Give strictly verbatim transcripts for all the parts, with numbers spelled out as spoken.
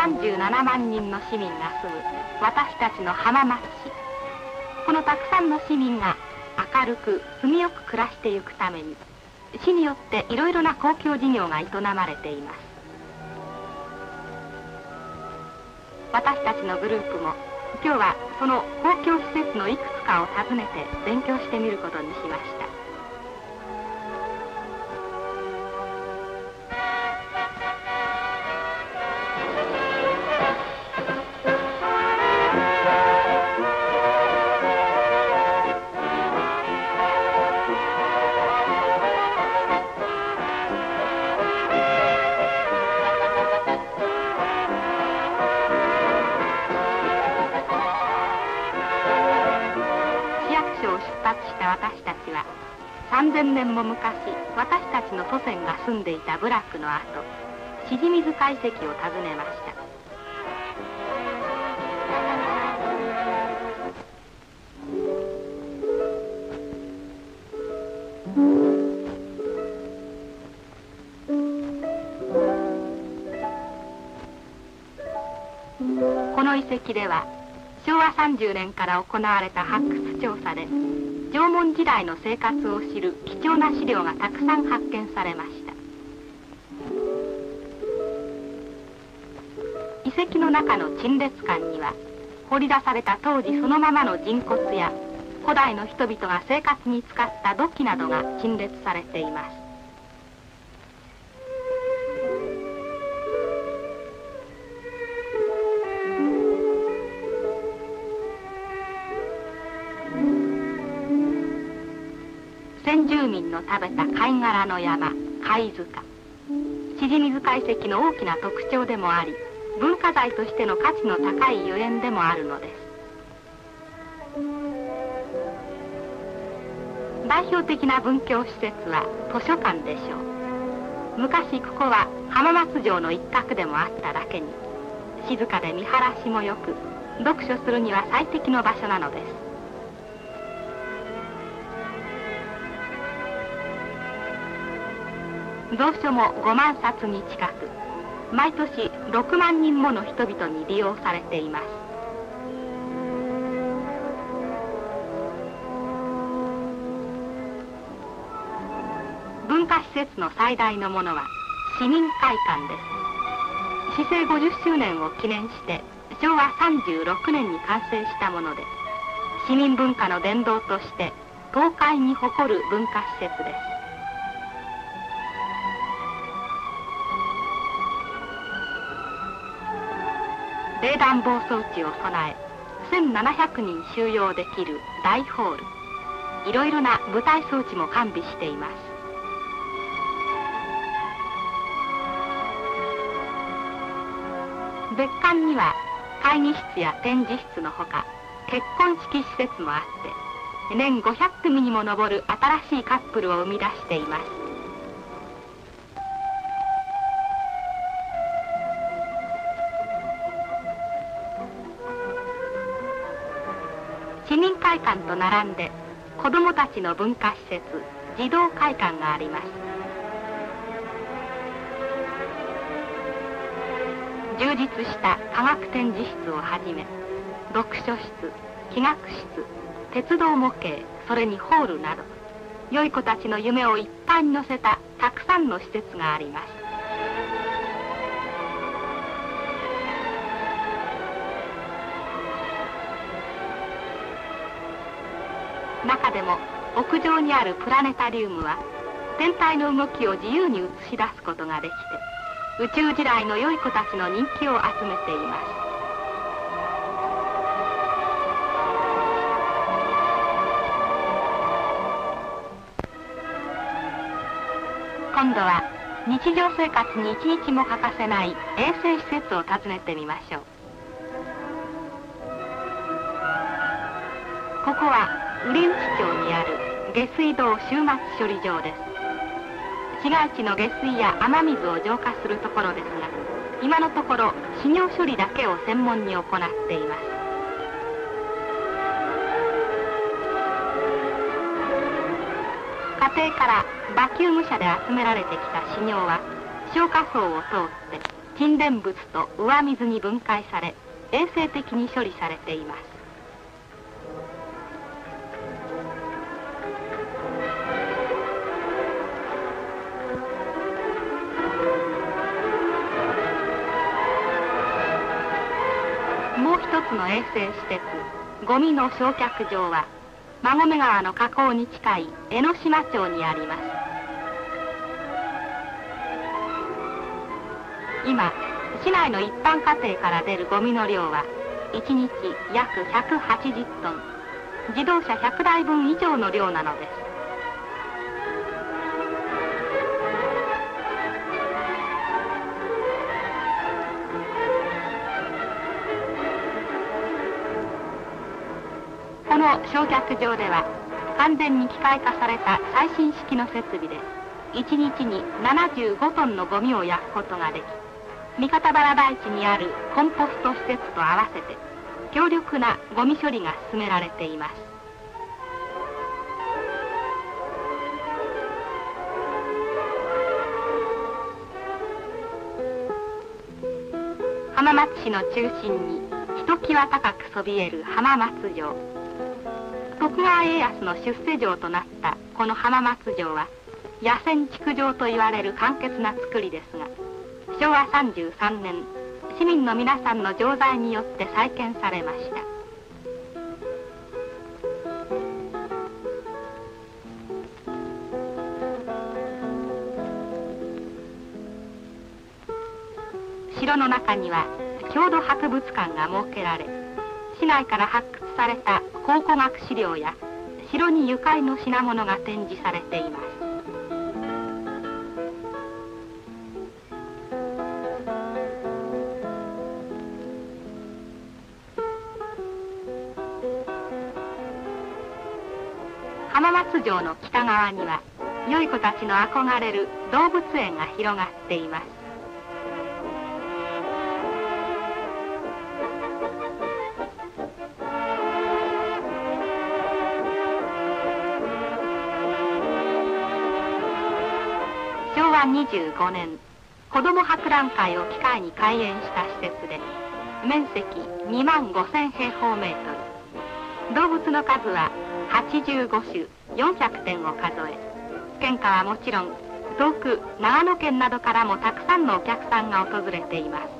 さんじゅうななまんにんの市民が住む私たちの浜松市。このたくさんの市民が明るく住みよく暮らしてゆくために、市によっていろいろな公共事業が営まれています。私たちのグループも今日はその公共施設のいくつかを訪ねて勉強してみることにしました。私たちはさんぜんねんも昔、私たちの祖先が住んでいた部落の跡、しじみずか遺跡を訪ねました。この遺跡ではしょうわさんじゅうねんから行われた発掘調査で、縄文時代の生活を知る貴重な資料がたくさん発見されました。遺跡の中の陳列館には、掘り出された当時そのままの人骨や古代の人々が生活に使った土器などが陳列されています。先住民の食べた貝殻の山、貝塚。しじみ塚遺跡の大きな特徴でもあり、文化財としての価値の高いゆえんでもあるのです。代表的な文教施設は図書館でしょう。昔ここは浜松城の一角でもあっただけに、静かで見晴らしもよく、読書するには最適の場所なのです。蔵書もごまんさつに近く、毎年ろくまんにんもの人々に利用されています。文化施設の最大のものは市民会館です。市政ごじゅっしゅうねんを記念してしょうわさんじゅうろくねんに完成したもので、市民文化の殿堂として東海に誇る文化施設です。冷暖房装置を備え、せんななひゃくにん収容できる大ホール。いろいろな舞台装置も完備しています。別館には会議室や展示室のほか、結婚式施設もあって、年ごひゃくくみにも上る新しいカップルを生み出しています。市民会館と並んで子どもたちの文化施設、児童会館があります。充実した科学展示室をはじめ、読書室、器楽室、鉄道模型、それにホールなど、良い子たちの夢をいっぱいに乗せたたくさんの施設があります。中でも屋上にあるプラネタリウムは天体の動きを自由に映し出すことができて、宇宙時代の良い子たちの人気を集めています。今度は日常生活に一日も欠かせない衛生施設を訪ねてみましょう。ここは瓜内町にある下水道終末処理場です。市街地の下水や雨水を浄化するところですが、今のところ死尿処理だけを専門に行っています。家庭からバキューム車で集められてきた死尿は消火槽を通って沈殿物と上水に分解され衛生的に処理されています。もう一つの衛生施設、ゴミの焼却場は馬込川の河口に近い江ノ島町にあります。今、市内の一般家庭から出るゴミの量はいちにち約ひゃくはちじゅっトン、自動車ひゃくだいぶん以上の量なのです。この焼却場では完全に機械化された最新式の設備でいちにちにななじゅうごトンのゴミを焼くことができ、三方原台地にあるコンポスト施設と合わせて強力なゴミ処理が進められています。浜松市の中心にひときわ高くそびえる浜松城。徳川家康の出世城となったこの浜松城は野戦築城といわれる簡潔な造りですが、しょうわさんじゅうさんねん市民の皆さんの常在によって再建されました。城の中には郷土博物館が設けられ、市内から発掘された考古学資料や城にゆかりの品物が展示されています。浜松城の北側には良い子たちの憧れる動物園が広がっています。しょうわにじゅうごねん、子ども博覧会を機会に開園した施設で面積にまんごせんへいほうメートル、動物の数ははちじゅうごしゅよんひゃくてんを数え、県下はもちろん遠く長野県などからもたくさんのお客さんが訪れています。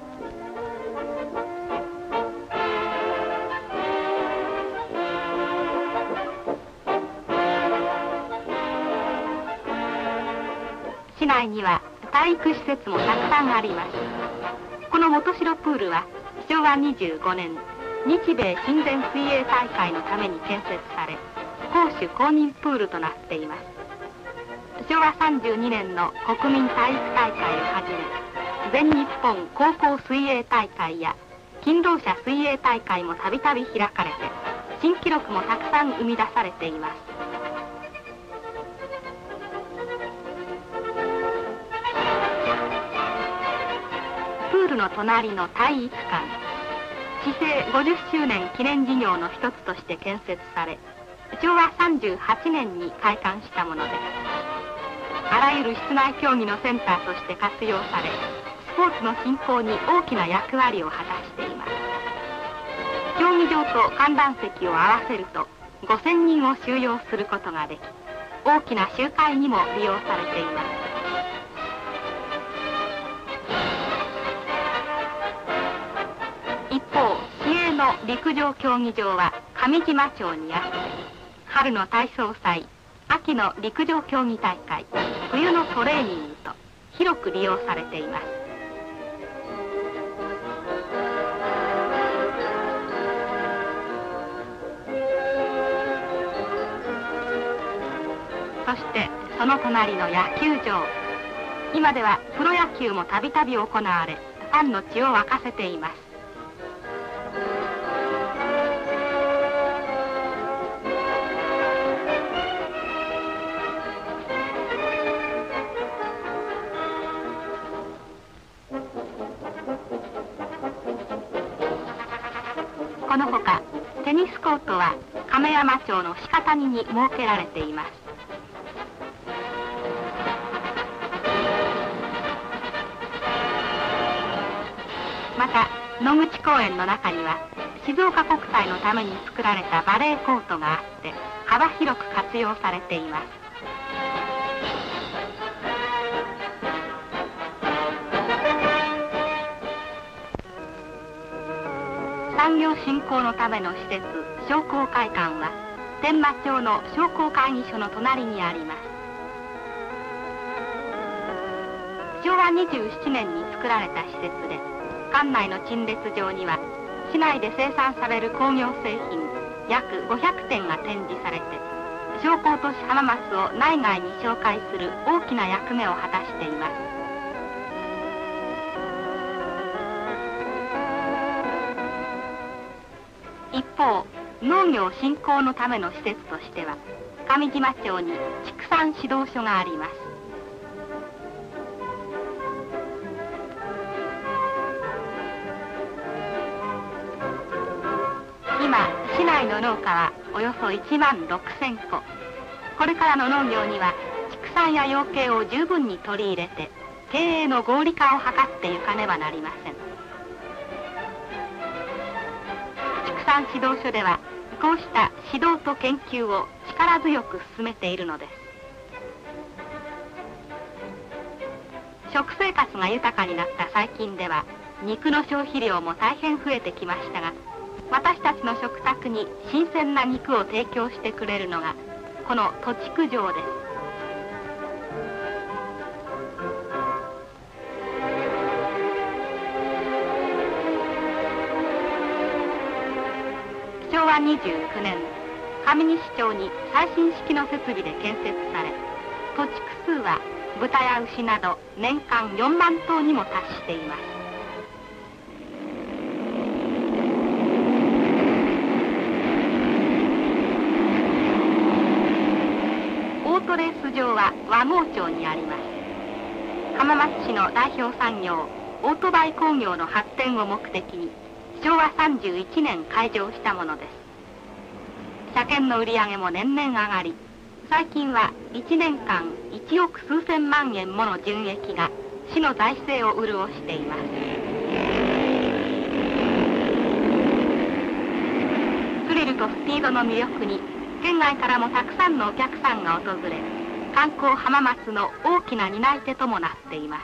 市内には体育施設もたくさんあります。この元城プールはしょうわにじゅうごねん日米親善水泳大会のために建設され、公主公認プールとなっています。しょうわさんじゅうにねんの国民体育大会をはじめ、全日本高校水泳大会や勤労者水泳大会もたびたび開かれて、新記録もたくさん生み出されています。プールの隣の体育館、市政ごじゅっしゅうねん記念事業の一つとして建設され、しょうわさんじゅうはちねんに開館したものです。あらゆる室内競技のセンターとして活用され、スポーツの振興に大きな役割を果たしています。競技場と観覧席を合わせるとごせんにんを収容することができ、大きな集会にも利用されています。一方、市営の陸上競技場は上島町にあって、春の体操祭、秋の陸上競技大会、冬のトレーニングと広く利用されています。そしてその隣の野球場、今ではプロ野球もたびたび行われ、ファンの血を沸かせています。このほかテニスコートは亀山町の鹿谷に設けられています。 また野口公園の中には静岡国際のために作られたバレーコートがあって幅広く活用されています。産業振興のための施設商工会館は天満町の商工会議所の隣にあります。しょうわにじゅうななねんに作られた施設で、館内の陳列場には市内で生産される工業製品約ごひゃくてんが展示されて、商工都市浜松を内外に紹介する大きな役目を果たしています。一方、農業振興のための施設としては上島町に畜産指導所があります。今市内の農家はおよそいちまんろくせんこ。これからの農業には畜産や養鶏を十分に取り入れて経営の合理化を図ってゆかねばなりません。畜産指導所ではこうした指導と研究を力強く進めているのです。食生活が豊かになった最近では肉の消費量も大変増えてきましたが、私たちの食卓に新鮮な肉を提供してくれるのがこの土畜場です。しょうわにじゅうきゅうねん、上西町に最新式の設備で建設され、土地区数は豚や牛など年間よんまんとうにも達しています。オートレース場は和合町にあります。浜松市の代表産業オートバイ工業の発展を目的にしょうわさんじゅういちねん開場したものです。車検の売り上げも年々上がり、最近はいちねんかんいちおくすうせんまんえんもの純益が市の財政を潤しています。スリルとスピードの魅力に県外からもたくさんのお客さんが訪れ、観光浜松の大きな担い手ともなっています。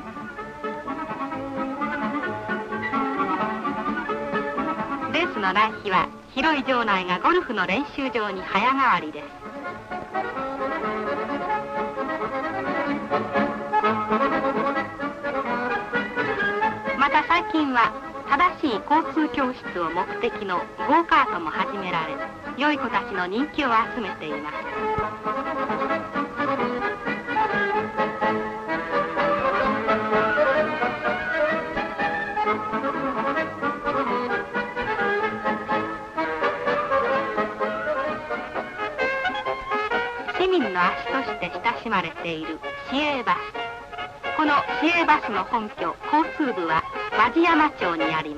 レースのない日は広い場内がゴルフの練習場に早変わりです。また最近は正しい交通教室を目的のゴーカートも始められ、良い子たちの人気を集めています。市民の足として親しまれている市営バス。この市営バスの本拠交通部は和地山町にあります。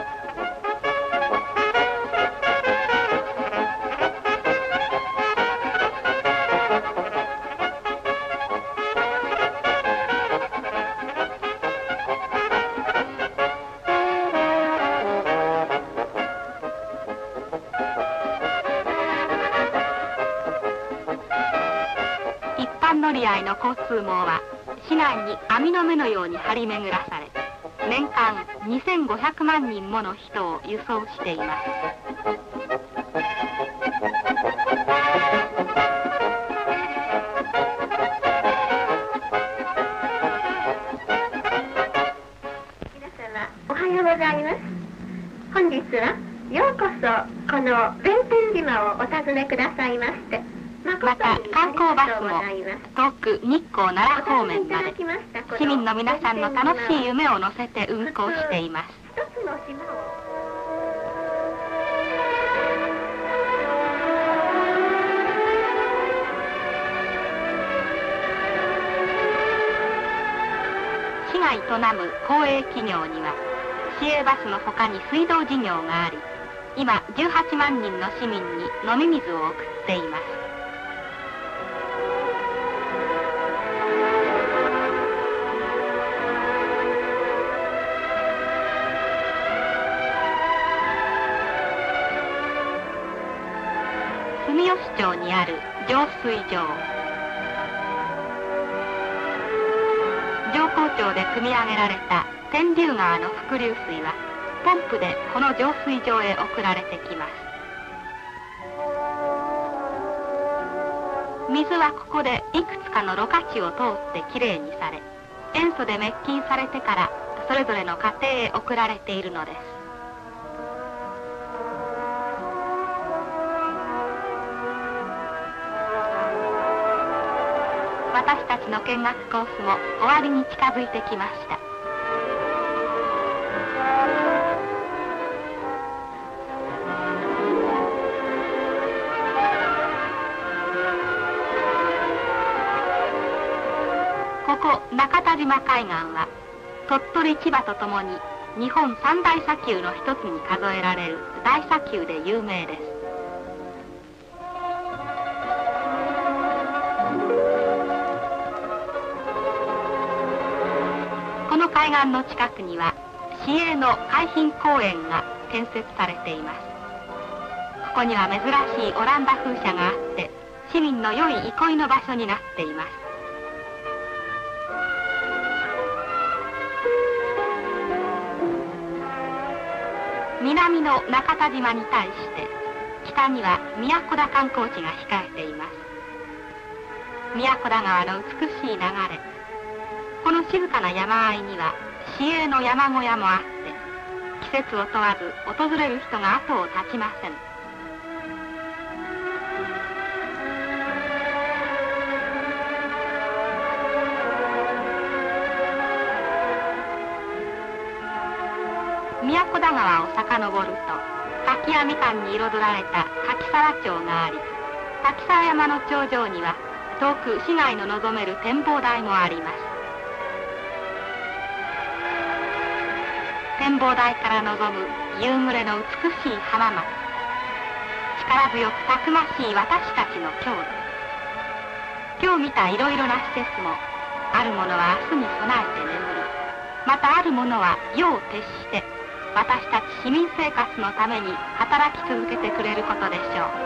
一般乗り合いの交通網は市内に網の目のように張り巡らされ、年間にせんごひゃくまんにんもの人を輸送しています。 皆様おはようございます。本日はようこそこの弁天島をお訪ねくださいましてまた観光バスも遠く日光奈良方面まで市民の皆さんの楽しい夢を乗せて運行しています。 一つの島を市が営む公営企業には市営バスの他に水道事業があり、今じゅうはちまんにんの市民に飲み水を送っています。 にある浄水場。上高町で汲み上げられた天竜川の伏流水はポンプでこの浄水場へ送られてきます。水はここでいくつかのろ過地を通ってきれいにされ、塩素で滅菌されてからそれぞれの家庭へ送られているのです。私たちの見学コースも終わりに近づいてきました。ここ中田島海岸は鳥取千葉とともに日本三大砂丘の一つに数えられる大砂丘で有名です。この海岸の近くには市営の海浜公園が建設されています。ここには珍しいオランダ風車があって市民の良い憩いの場所になっています。南の中田島に対して北には宮古田観光地が控えています。宮古田川の美しい流れ、この静かな山あいには市営の山小屋もあって季節を問わず訪れる人が後を絶ちません。宮古田川を遡ると柿やみかんに彩られた柿沢町があり、柿沢山の頂上には遠く市街の望める展望台もあります。展望台から望む夕暮れの美しい浜松、力強くたくましい私たちの郷土。今日見たいろいろな施設も、あるものは明日に備えて眠り、またあるものは夜を徹して私たち市民生活のために働き続けてくれることでしょう。